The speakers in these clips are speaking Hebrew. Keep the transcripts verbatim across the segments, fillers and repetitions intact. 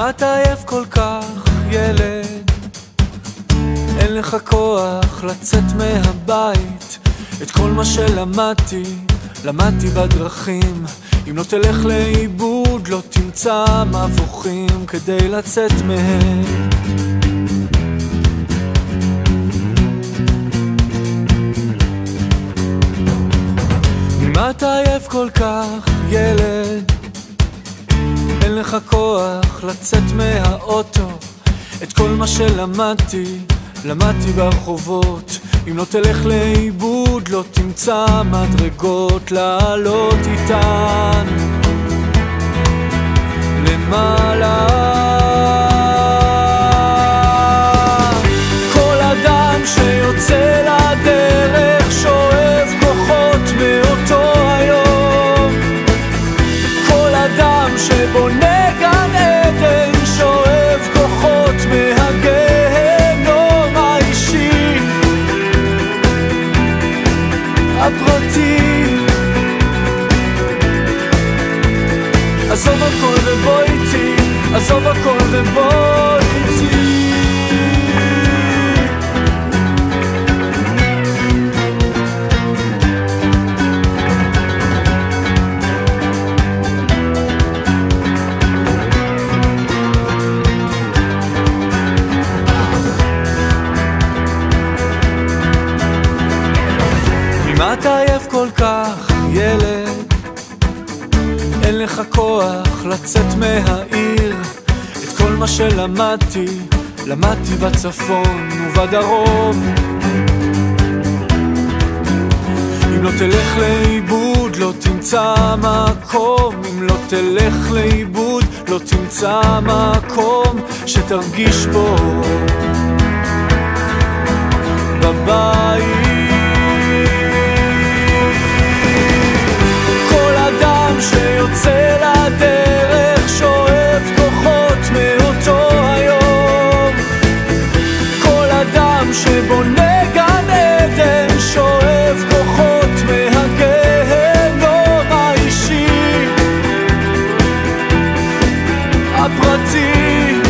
ממה אתה עייף כל כך, ילד? אין לך כוח לצאת מהבית. את כל מה שלמדתי, למדתי בדרכים. אם לא תלך לאיבוד, לא תמצא מבוכים כדי לצאת מהם. ממה אתה עייף כל כך, ילד? אין לך כוח לצאת מהאוטו. את כל מה שלמדתי, למדתי ברחובות. אם לא תלך לאיבוד, לא תמצא מדרגות לעלות איתן למעלה. כל אדם שיוצא לדרך שואב כוחות מאותו היום. כל אדם שבונה גן עדן שואב כוחות מהגיהנום האישי הפרטי. עזוב הכל ובוא איתי, עזוב הכל ובוא איתי. ממה אתה עייף כל כך, ילד? אין לך כוח לצאת מהעיר. את כל מה שלמדתי, למדתי בצפון ובדרום. אם לא תלך לאיבוד, לא תמצא מקום. אם לא תלך לאיבוד, לא תמצא מקום שתרגיש בו בבית. שיוצא לדרך שואב כוחות מאותו היום. כל אדם שבונה גן עדן שואב כוחות מהגיהנום האישי הפרטי.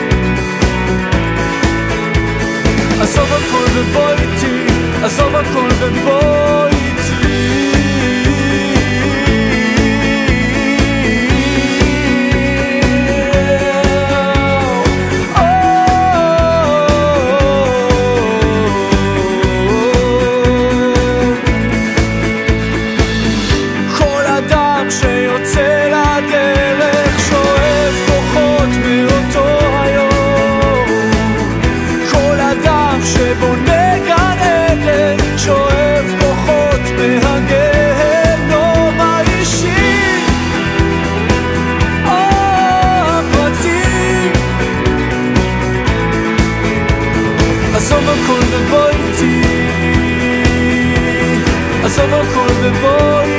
עזוב הכל ובוא איתי, עזוב הכל ובוא איתי. שיוצא לדרך שואב כוחות מאותו היום. כל אדם שבונה גן עדן שואב כוחות מהגיהנום האישי הפרטי. עזוב הכל ובוא איתי, עזוב הכל ובוא איתי.